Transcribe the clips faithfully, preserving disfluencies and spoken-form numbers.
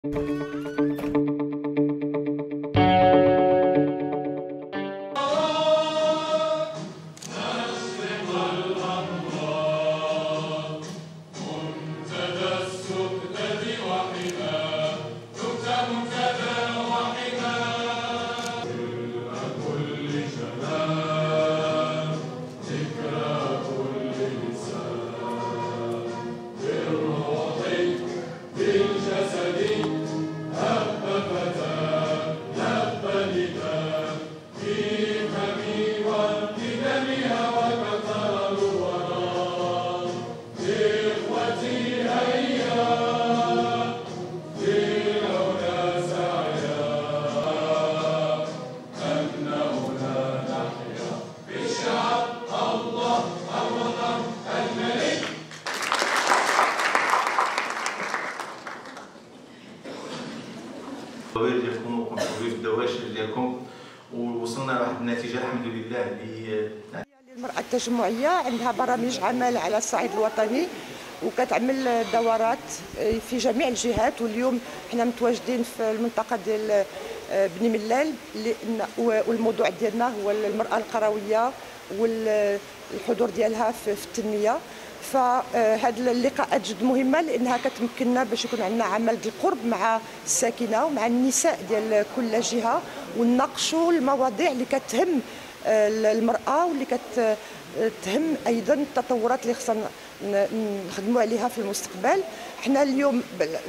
الدوائر ديالكم وكنشوفوا في الدواشر ديالكم ووصلنا لواحد النتيجه الحمد لله. المرأة التجمعية عندها برامج عمل على الصعيد الوطني وكتعمل دورات في جميع الجهات، واليوم حنا متواجدين في المنطقة ديال بني ملال والموضوع ديالنا هو المرأة القروية والحضور ديالها في التنمية. فهاد اللقاءات جد مهمه لانها كتمكننا باش يكون عندنا عمل ديال القرب مع الساكنه ومع النساء ديال كل جهه، ونناقشوا المواضيع اللي كتهم المراه واللي كتهم ايضا التطورات اللي خصنا نخدموا عليها في المستقبل. حنا اليوم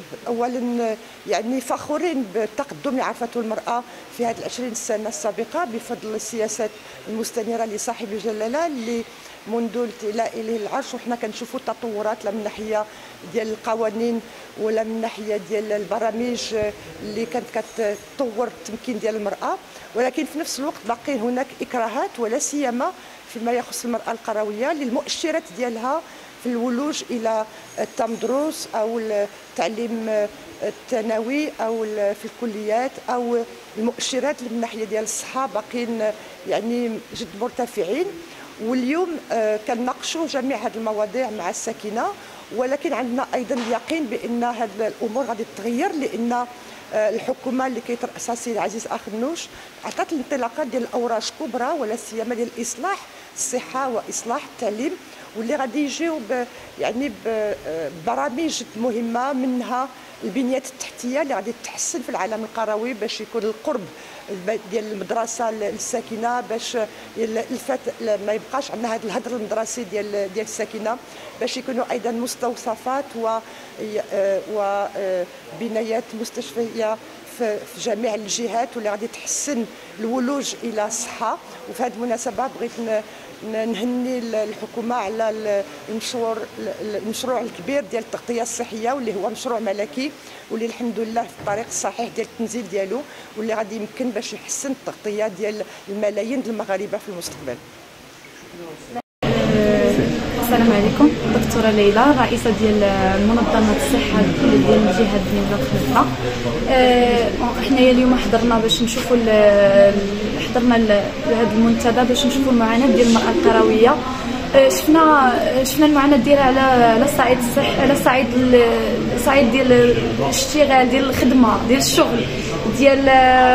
اولا يعني فخورين بالتقدم اللي عرفته المراه في هذه العشرين سنه السابقه بفضل السياسات المستنيره لصاحب الجلاله اللي منذ التلاء اليه العرش، وحنا كنشوفوا التطورات لا من ناحيه ديال القوانين ولا من ناحيه ديال البرامج اللي كانت كتطور التمكين ديال المراه، ولكن في نفس الوقت باقي هناك اكراهات ولا سيما فيما يخص المراه القرويه للمؤشرات ديالها في الولوج الى التمدرس او التعليم الثانوي او في الكليات او المؤشرات اللي من ناحيه ديال الصحه باقيين يعني جد مرتفعين. واليوم كنناقشوا جميع هذه المواضيع مع الساكنه، ولكن عندنا ايضا اليقين بان هذه الامور غادي تتغير لان الحكومه اللي كيترأسها السيد عزيز اخنوش عطات الانطلاقات ديال الاوراش كبرى ولا سيما ديال الاصلاح الصحه واصلاح التعليم، واللي غادي يجيو يعني ببرامج مهمه منها البنيات التحتيه اللي غادي تحسن في العالم القروي باش يكون القرب ديال المدرسه للساكنه، باش الفات ما يبقاش عندنا هذا الهدر المدرسي ديال ديال الساكنه، باش يكونوا ايضا مستوصفات و وبنايات مستشفيه في جميع الجهات واللي غادي تحسن الولوج الى الصحه. وفي هذه المناسبه بغيت نهني الحكومه على المشروع المشروع الكبير ديال التغطيه الصحيه واللي هو مشروع ملكي واللي الحمد لله في الطريق الصحيح ديال التنزيل ديالو، واللي غادي يمكن باش يحسن التغطيه ديال الملايين ديال المغاربه في المستقبل. السلام عليكم، دكتوره ليلى رئيسه ديال منظمه الصحه ديال الجهه اللي خدمتها. حنايا اليوم حضرنا باش نشوفوا حضرنا لهذا المنتدى باش نشوفوا المعاناه ديال المراه القرويه. شفنا شفنا المعاناه ديالها على على الصعيد الصحي، على الصعيد الصعيد ديال الاشتغال ديال الخدمه ديال الشغل ديال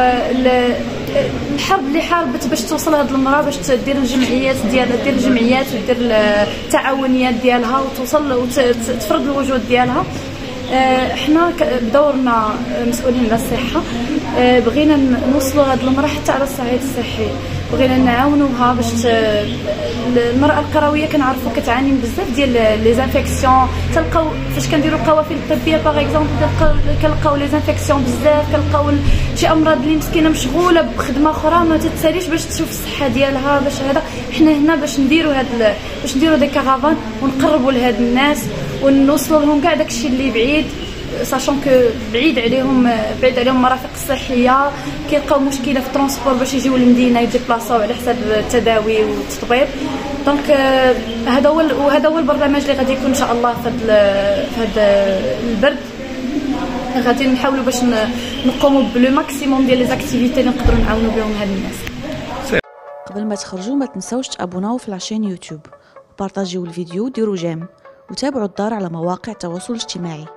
الحرب اللي حاربت باش توصل هذه المراه باش دير الجمعيات ديالها دير الجمعيات ودير التعاونيات ديالها وتوصل وتفرض الوجود ديالها. احنا بدورنا مسؤولين على الصحه بغينا نوصلوا هذه المراه حتى على الصعيد الصحي، بغينا نعاونوها باش المراه القرويه كنعرفوا كتعاني بزاف ديال لي زانفيكسيون. تلقاو فاش كنديروا القوافل الطبيه باغ اكزومبل كنلقاو لي زانفيكسيون بزاف، كنلقاو شي امراض اللي مسكينه مشغوله بخدمه اخرى ما تتساليش باش تشوف الصحه ديالها. باش هذا حنا هنا باش نديروا هاد باش نديروا دي كارافان ونقربوا لهاد الناس ونوصلوا لهم كاع داكشي اللي بعيد، ساشون كو بعيد عليهم بعيد عليهم المرافق الصحيه، كيلقاو مشكله في الترونسبور باش يجيو للمدينه يديبلاصاو على حساب التداوي والتطبيب. دونك هذا هو وهذا هو البرنامج اللي غادي يكون ان شاء الله في هذا البرد. غادي نحاولوا باش نقوموا بلو ماكسيموم ديال لي زاكتيفيتي اللي نقدروا نعاونوا بهم هاد الناس. قبل ما تخرجوا ما تنساوش تابوناو في لاشين يوتيوب وبارطاجيو الفيديو وديروا جيم وتابعوا الدار على مواقع التواصل الاجتماعي.